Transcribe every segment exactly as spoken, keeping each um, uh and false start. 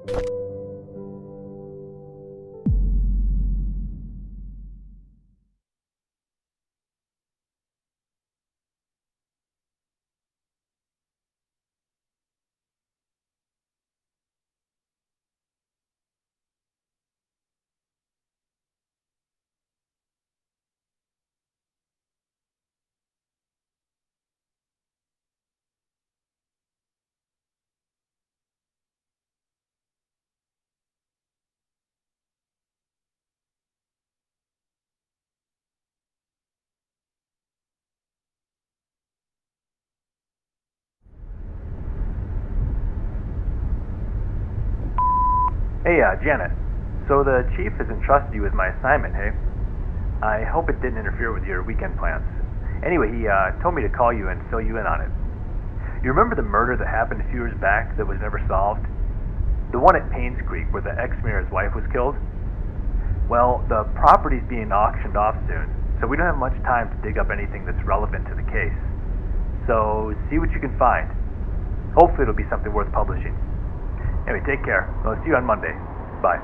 Hey, uh, Janet. So the chief has entrusted you with my assignment, hey? I hope it didn't interfere with your weekend plans. Anyway, he uh, told me to call you and fill you in on it. You remember the murder that happened a few years back that was never solved? The one at Paynes Creek where the ex-mayor's wife was killed? Well, the property's being auctioned off soon, so we don't have much time to dig up anything that's relevant to the case. So, see what you can find. Hopefully it'll be something worth publishing. Anyway, take care. I'll see you on Monday. Bye.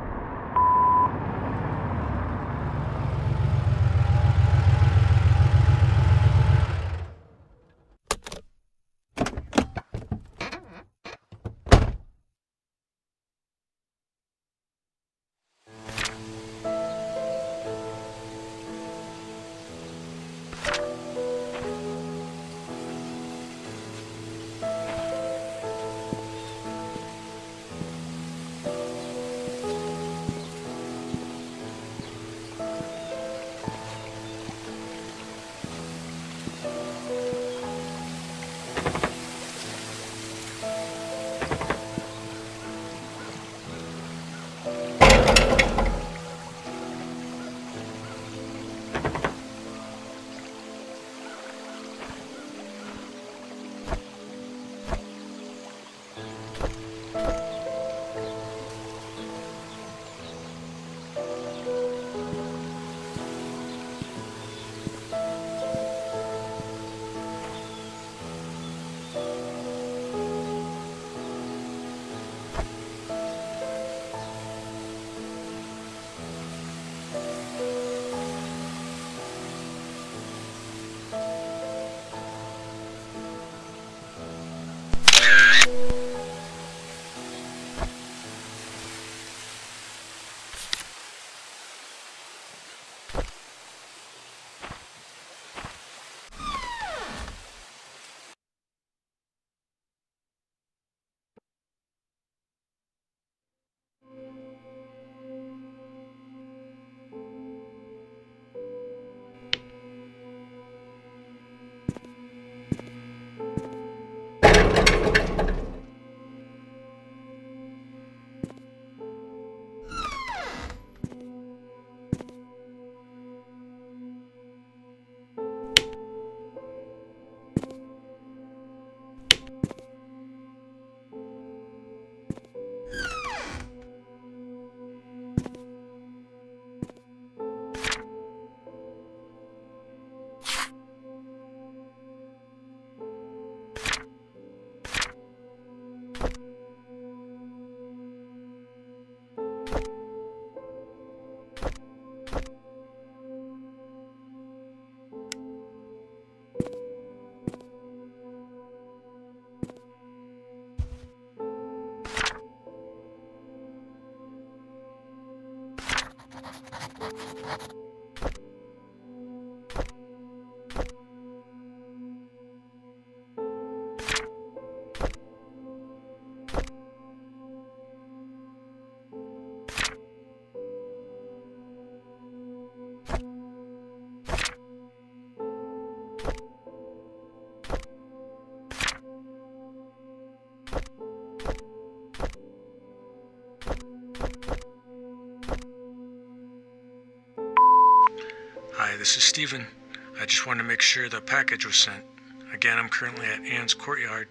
Hi, this is Steven. I just wanted to make sure the package was sent. Again, I'm currently at Anne's Courtyard.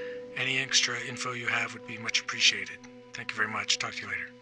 Any extra info you have would be much appreciated. Thank you very much. Talk to you later.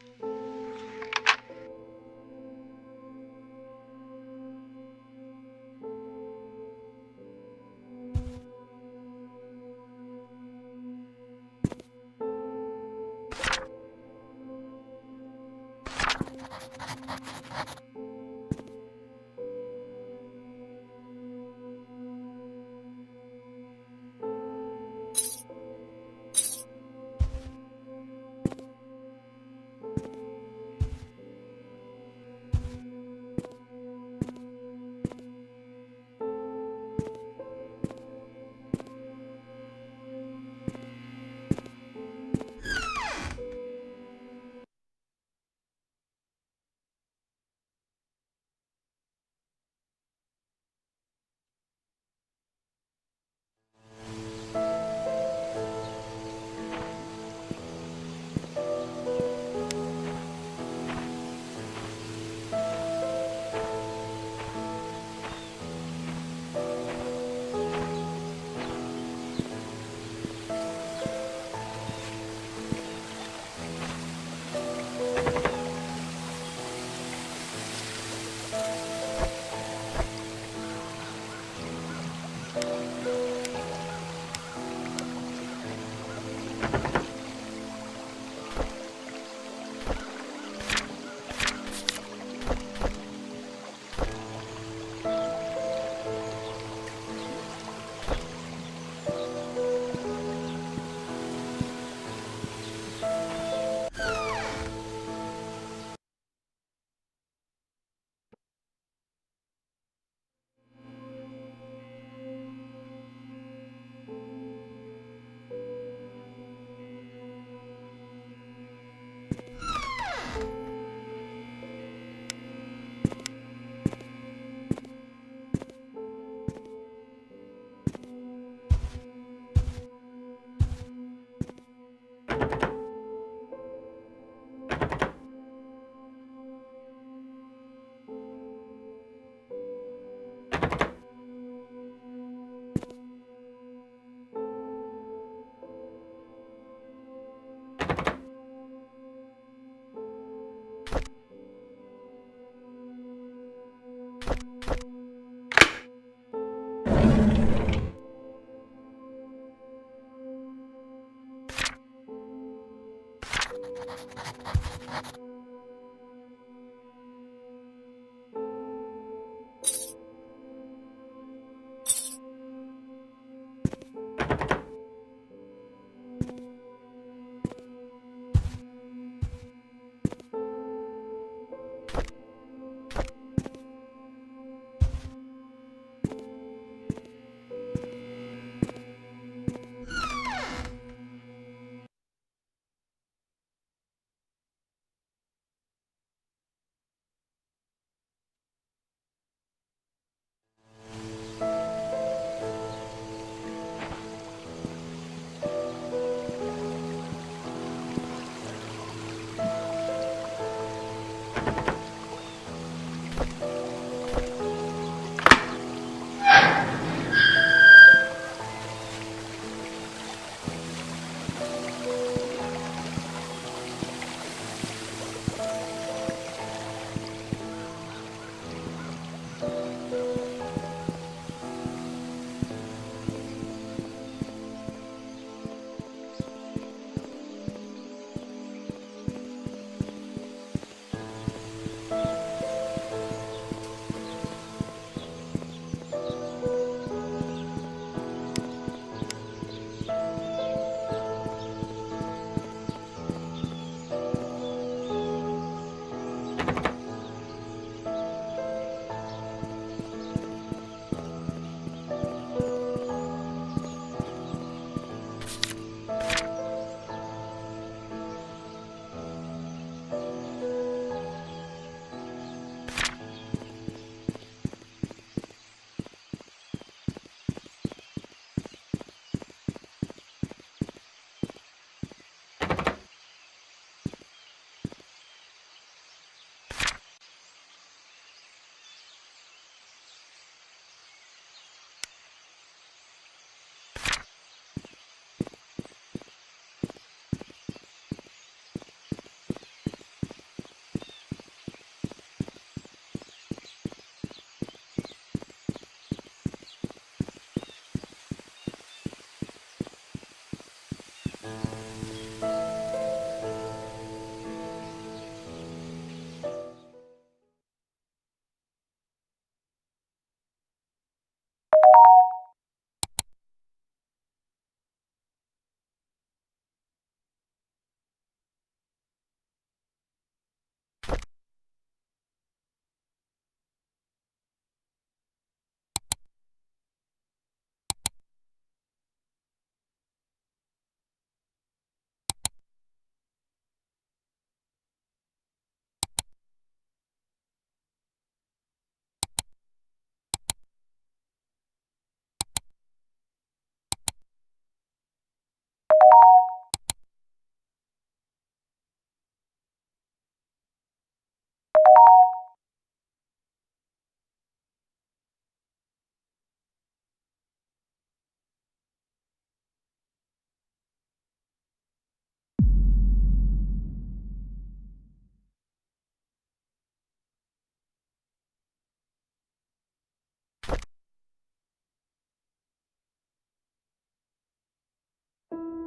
you.